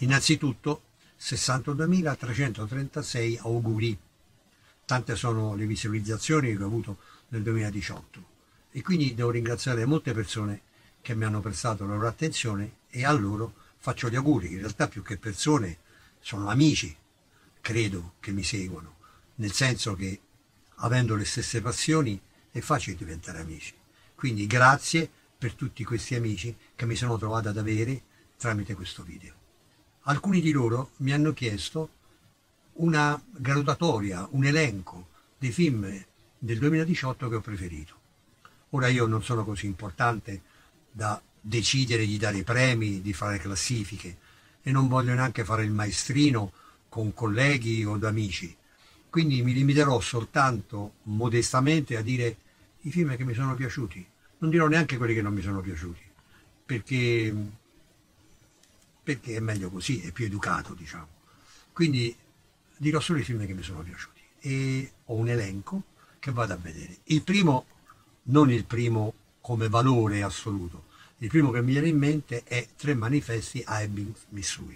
Innanzitutto 62.336 auguri, tante sono le visualizzazioni che ho avuto nel 2018 e quindi devo ringraziare molte persone che mi hanno prestato la loro attenzione e a loro faccio gli auguri. In realtà più che persone sono amici, credo, che mi seguono, nel senso che avendo le stesse passioni è facile diventare amici. Quindi grazie per tutti questi amici che mi sono trovato ad avere tramite questo video. Alcuni di loro mi hanno chiesto una graduatoria, un elenco dei film del 2018 che ho preferito. Ora io non sono così importante da decidere di dare premi, di fare classifiche e non voglio neanche fare il maestrino con colleghi o amici. Quindi mi limiterò soltanto modestamente a dire i film che mi sono piaciuti. Non dirò neanche quelli che non mi sono piaciuti, perché è meglio così, è più educato, diciamo. Quindi dirò solo i film che mi sono piaciuti e ho un elenco che vado a vedere. Il primo, non il primo come valore assoluto, il primo che mi viene in mente è Tre manifesti a Ebbing, Missouri.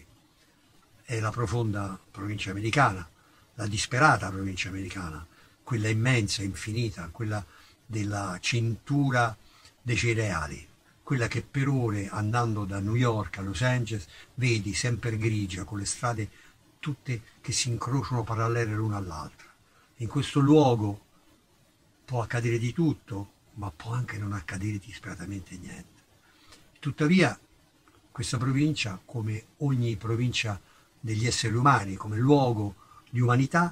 È la profonda provincia americana, la disperata provincia americana, quella immensa, infinita, quella della cintura dei cereali, quella che per ore andando da New York a Los Angeles vedi sempre grigia, con le strade tutte che si incrociano parallele l'una all'altra. In questo luogo può accadere di tutto, ma può anche non accadere disperatamente niente. Tuttavia questa provincia, come ogni provincia degli esseri umani, come luogo di umanità,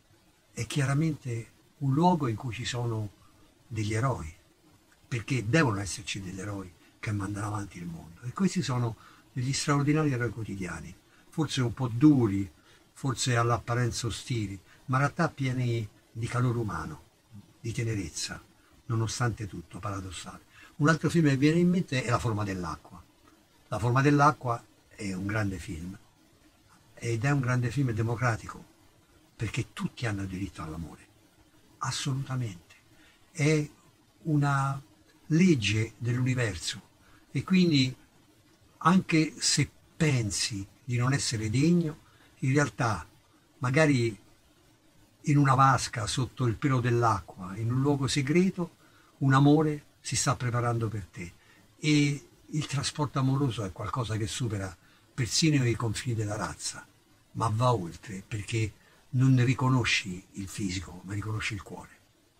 è chiaramente un luogo in cui ci sono degli eroi, perché devono esserci degli eroi che mandano avanti il mondo. E questi sono degli straordinari eroi quotidiani, forse un po' duri, forse all'apparenza ostili, ma in realtà pieni di calore umano, di tenerezza, nonostante tutto, paradossale. Un altro film che viene in mente è La forma dell'acqua. La forma dell'acqua è un grande film, ed è un grande film democratico, perché tutti hanno diritto all'amore, assolutamente. È una legge dell'universo e quindi anche se pensi di non essere degno, in realtà magari in una vasca sotto il pelo dell'acqua, in un luogo segreto, un amore si sta preparando per te e il trasporto amoroso è qualcosa che supera persino i confini della razza, ma va oltre perché non ne riconosci il fisico, ma riconosci il cuore.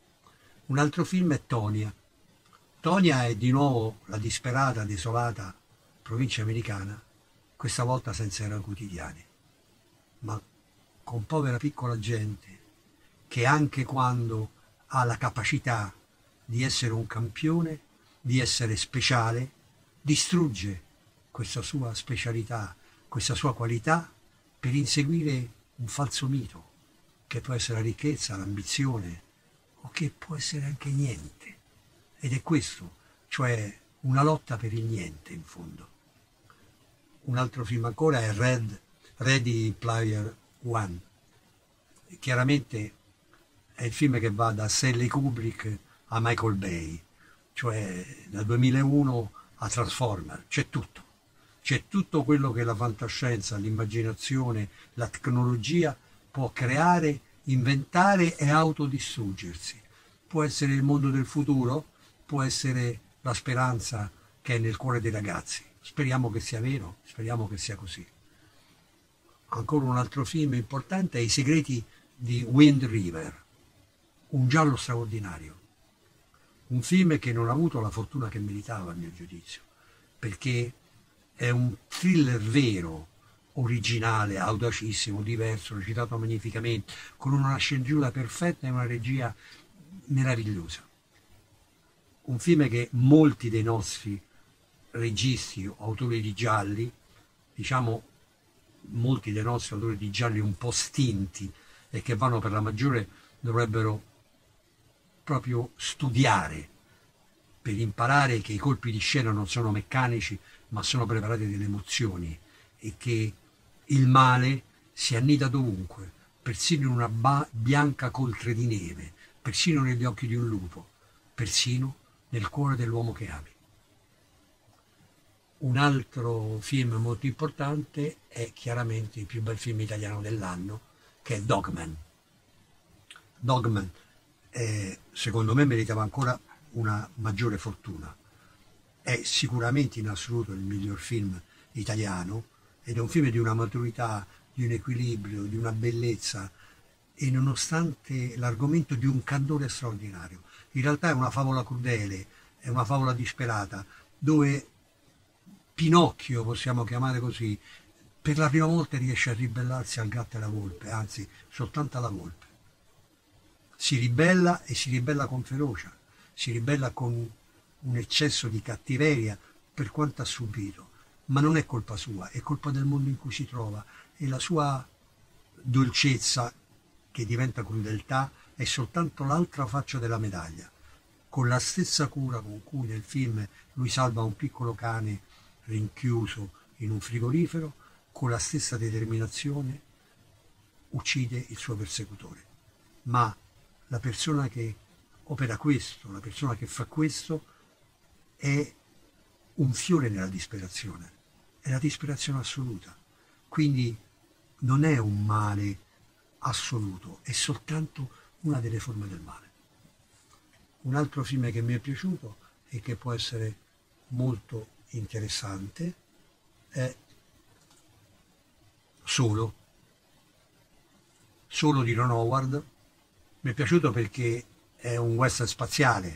Un altro film è Tonia. Tonia è di nuovo la disperata, desolata provincia americana, questa volta senza eroi quotidiani, ma con povera piccola gente che anche quando ha la capacità di essere un campione, di essere speciale, distrugge questa sua specialità, questa sua qualità per inseguire un falso mito, che può essere la ricchezza, l'ambizione, o che può essere anche niente. Ed è questo, cioè una lotta per il niente in fondo. Un altro film ancora è Ready Player One. Chiaramente è il film che va da Stanley Kubrick a Michael Bay, cioè dal 2001 a Transformer, c'è tutto. C'è tutto quello che la fantascienza, l'immaginazione, la tecnologia può creare, inventare e autodistruggersi. Può essere il mondo del futuro, può essere la speranza che è nel cuore dei ragazzi. Speriamo che sia vero, speriamo che sia così. Ancora un altro film importante è I segreti di Wind River, un giallo straordinario. Un film che non ha avuto la fortuna che meritava a mio giudizio, perché è un thriller vero, originale, audacissimo, diverso, recitato magnificamente, con una sceneggiatura perfetta e una regia meravigliosa. Un film che molti dei nostri registi o autori di gialli, diciamo molti dei nostri autori di gialli un po' stinti e che vanno per la maggiore, dovrebbero proprio studiare per imparare che i colpi di scena non sono meccanici ma sono preparati dalle emozioni e che il male si annida dovunque, persino in una bianca coltre di neve, persino negli occhi di un lupo, persino nel cuore dell'uomo che ami. Un altro film molto importante è chiaramente il più bel film italiano dell'anno, che è Dogman. Dogman secondo me meritava ancora una maggiore fortuna. È sicuramente in assoluto il miglior film italiano ed è un film di una maturità, di un equilibrio, di una bellezza e nonostante l'argomento di un candore straordinario. In realtà è una favola crudele, è una favola disperata, dove Pinocchio, possiamo chiamare così, per la prima volta riesce a ribellarsi al gatto e alla volpe, anzi soltanto alla volpe. Si ribella e si ribella con ferocia, si ribella con un eccesso di cattiveria per quanto ha subito, ma non è colpa sua, è colpa del mondo in cui si trova e la sua dolcezza che diventa crudeltà è soltanto l'altra faccia della medaglia. Con la stessa cura con cui nel film lui salva un piccolo cane rinchiuso in un frigorifero, con la stessa determinazione uccide il suo persecutore. Ma la persona che opera questo, la persona che fa questo, è un fiore nella disperazione, è la disperazione assoluta. Quindi non è un male assoluto, è soltanto una delle forme del male. Un altro film che mi è piaciuto e che può essere molto interessante è Solo di Ron Howard. Mi è piaciuto perché è un western spaziale,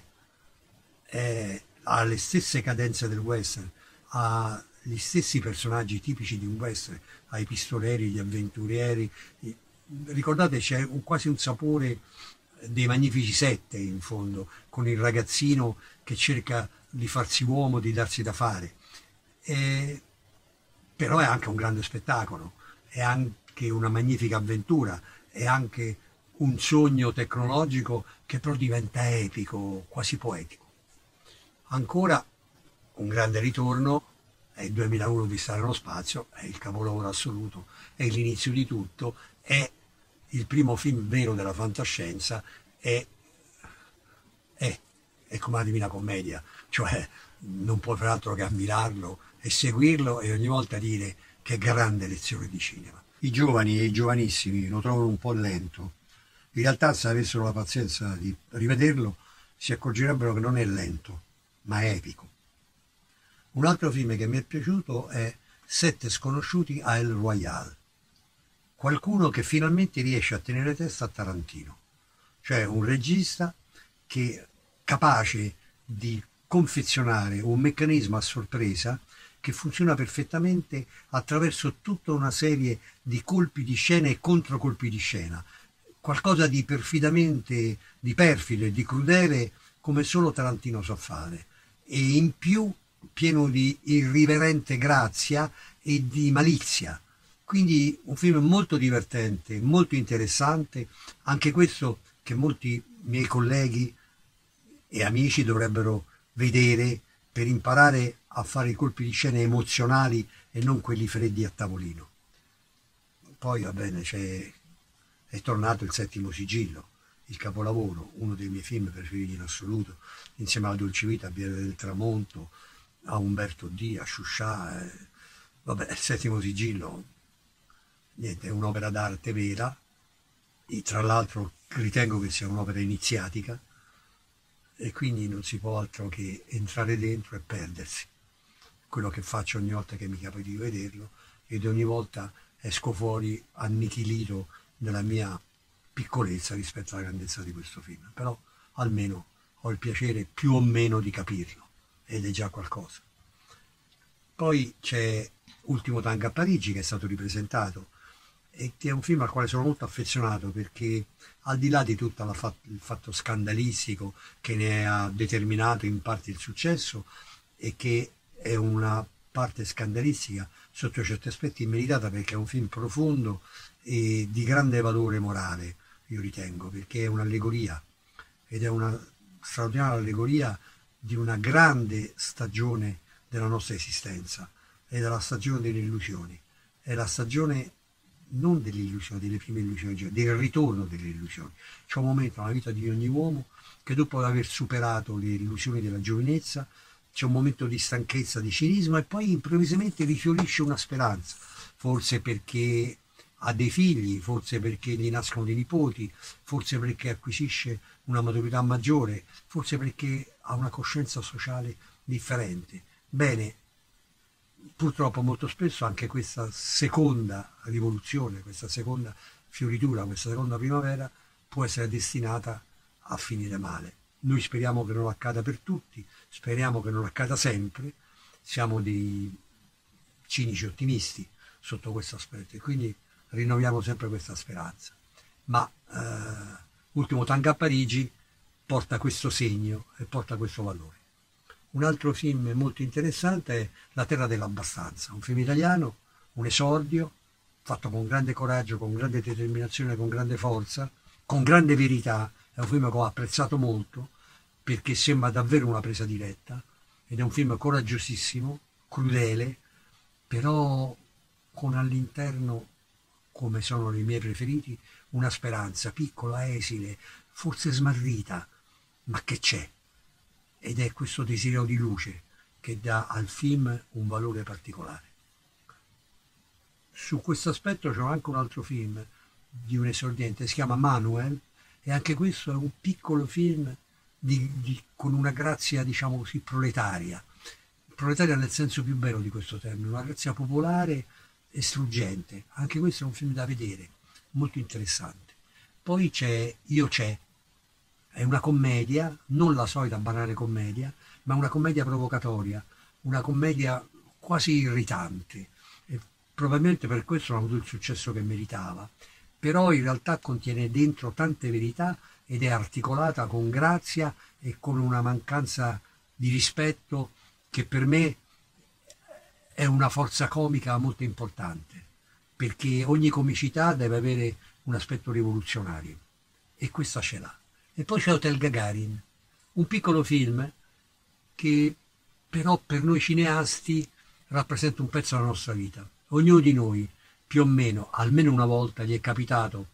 ha le stesse cadenze del western, ha gli stessi personaggi tipici di un western, ha i pistoleri, gli avventurieri. Ricordate, c'è quasi un sapore dei Magnifici Sette in fondo, con il ragazzino che cerca di farsi uomo, di darsi da fare. Però è anche un grande spettacolo, è anche una magnifica avventura, è anche un sogno tecnologico che però diventa epico, quasi poetico. Ancora un grande ritorno è il 2001 di Stare nello spazio, è il capolavoro assoluto, è l'inizio di tutto, è il primo film vero della fantascienza, è come la Divina Commedia, cioè non puoi far altro che ammirarlo e seguirlo e ogni volta dire che grande lezione di cinema. I giovani e i giovanissimi lo trovano un po' lento. In realtà, se avessero la pazienza di rivederlo, si accorgerebbero che non è lento, ma è epico. Un altro film che mi è piaciuto è Sette sconosciuti a El Royale. Qualcuno che finalmente riesce a tenere testa a Tarantino, cioè un regista che è capace di confezionare un meccanismo a sorpresa che funziona perfettamente attraverso tutta una serie di colpi di scena e controcolpi di scena, qualcosa di perfidamente, di perfido e di crudele come solo Tarantino sa fare, e in più pieno di irriverente grazia e di malizia. Quindi un film molto divertente, molto interessante, anche questo che molti miei colleghi e amici dovrebbero vedere per imparare a fare i colpi di scena emozionali e non quelli freddi a tavolino. Poi va bene, è tornato Il Settimo Sigillo, il capolavoro, uno dei miei film preferiti in assoluto, insieme alla Dolce Vita, a Viale del Tramonto, a Umberto D, a Sciuscià. Vabbè, Il Settimo Sigillo, niente, è un'opera d'arte vera, e tra l'altro ritengo che sia un'opera iniziatica, e quindi non si può altro che entrare dentro e perdersi. Quello che faccio ogni volta che mi capita di vederlo, ed ogni volta esco fuori annichilito dalla mia piccolezza rispetto alla grandezza di questo film, però almeno ho il piacere più o meno di capirlo, ed è già qualcosa. Poi c'è Ultimo Tango a Parigi, che è stato ripresentato, e che è un film al quale sono molto affezionato, perché al di là di tutto il fatto scandalistico che ne ha determinato in parte il successo, e che è una parte scandalistica sotto certi aspetti meritata, perché è un film profondo e di grande valore morale, io ritengo, perché è un'allegoria, ed è una straordinaria allegoria di una grande stagione della nostra esistenza, è la stagione delle illusioni, è la stagione non delle illusioni, delle prime illusioni, del ritorno delle illusioni. C'è un momento nella vita di ogni uomo che, dopo aver superato le illusioni della giovinezza, c'è un momento di stanchezza, di cinismo e poi improvvisamente rifiorisce una speranza, forse perché ha dei figli, forse perché gli nascono dei nipoti, forse perché acquisisce una maturità maggiore, forse perché ha una coscienza sociale differente. Bene, purtroppo molto spesso anche questa seconda rivoluzione, questa seconda fioritura, questa seconda primavera può essere destinata a finire male. Noi speriamo che non accada per tutti, speriamo che non accada sempre, siamo dei cinici ottimisti sotto questo aspetto e quindi rinnoviamo sempre questa speranza. Ma Ultimo tango a Parigi porta questo segno e porta questo valore. Un altro film molto interessante è La terra dell'abbastanza, un film italiano, un esordio, fatto con grande coraggio, con grande determinazione, con grande forza, con grande verità. È un film che ho apprezzato molto perché sembra davvero una presa diretta ed è un film coraggiosissimo, crudele, però con all'interno, come sono i miei preferiti, una speranza piccola, esile, forse smarrita, ma che c'è. Ed è questo desiderio di luce che dà al film un valore particolare. Su questo aspetto c'è anche un altro film di un esordiente, si chiama Manuel, e anche questo è un piccolo film con una grazia, diciamo così, proletaria. Proletaria nel senso più bello di questo termine, una grazia popolare e struggente. Anche questo è un film da vedere, molto interessante. Poi c'è Io c'è, è una commedia, non la solita banale commedia, ma una commedia provocatoria, una commedia quasi irritante. E probabilmente per questo non ha avuto il successo che meritava. Però in realtà contiene dentro tante verità ed è articolata con grazia e con una mancanza di rispetto che per me è una forza comica molto importante, perché ogni comicità deve avere un aspetto rivoluzionario e questa ce l'ha. E poi c'è Hotel Gagarin, un piccolo film che però per noi cineasti rappresenta un pezzo della nostra vita. Ognuno di noi, più o meno, almeno una volta gli è capitato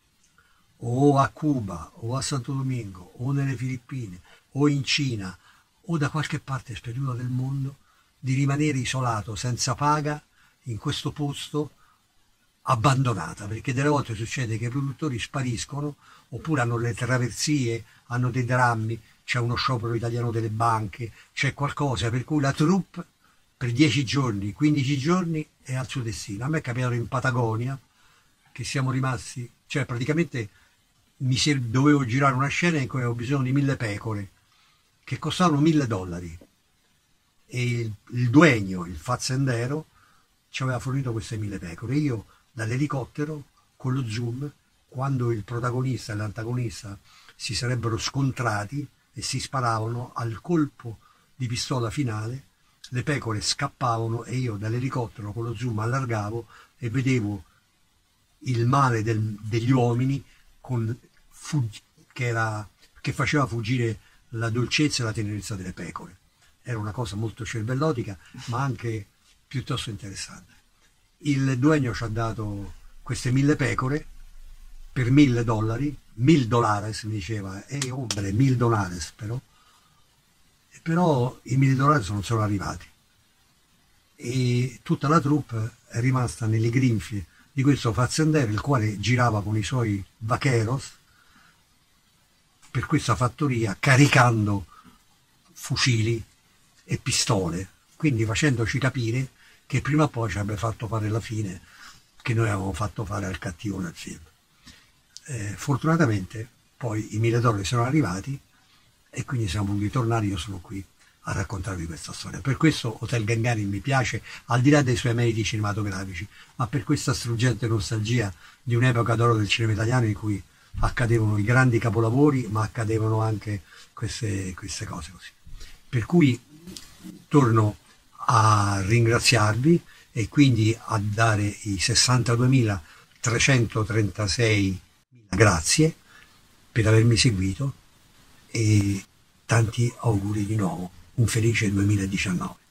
o a Cuba, o a Santo Domingo, o nelle Filippine, o in Cina, o da qualche parte sperduta del mondo, di rimanere isolato, senza paga, in questo posto, abbandonata, perché delle volte succede che i produttori spariscono, oppure hanno le traversie, hanno dei drammi, c'è uno sciopero italiano delle banche, c'è qualcosa, per cui la troupe per 10 giorni, 15 giorni è al suo destino. A me è capitato in Patagonia, che siamo rimasti, cioè praticamente dovevo girare una scena in cui avevo bisogno di 1000 pecore, che costavano $1000. E il duegno, il fazzendero, ci aveva fornito queste 1000 pecore. Io dall'elicottero, con lo zoom, quando il protagonista e l'antagonista si sarebbero scontrati e si sparavano, al colpo di pistola finale, le pecore scappavano e io dall'elicottero con lo zoom allargavo e vedevo il male degli uomini che faceva fuggire la dolcezza e la tenerezza delle pecore. Era una cosa molto cervellotica, ma anche piuttosto interessante. Il duegno ci ha dato queste 1000 pecore per $1000, $1000 mi diceva, hombre, $1000 però i $1000 non sono arrivati e tutta la troupe è rimasta nelle grinfie di questo fazzendero, il quale girava con i suoi vaqueros per questa fattoria caricando fucili e pistole, quindi facendoci capire che prima o poi ci avrebbe fatto fare la fine che noi avevamo fatto fare al cattivo nel film. Fortunatamente poi i $1000 sono arrivati e quindi siamo voluti tornare, io sono qui a raccontarvi questa storia. Per questo Hotel Gagarin mi piace, al di là dei suoi meriti cinematografici, ma per questa struggente nostalgia di un'epoca d'oro del cinema italiano in cui accadevano i grandi capolavori, ma accadevano anche queste cose così. Per cui torno a ringraziarvi e quindi a dare i 62.336 grazie per avermi seguito e tanti auguri di nuovo. Un felice 2019.